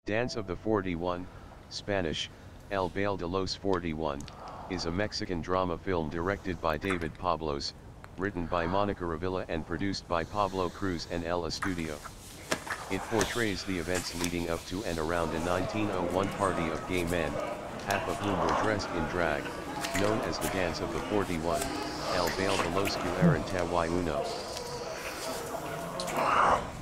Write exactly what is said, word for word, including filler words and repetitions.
Dance of the forty-one, Spanish, El Baile de los forty-one, is a Mexican drama film directed by David Pablos, written by Monika Revilla and produced by Pablo Cruz and El Estudio. It portrays the events leading up to and around a nineteen oh one party of gay men, half of whom were dressed in drag, known as the Dance of the forty-one, El Baile de los cuarenta y uno.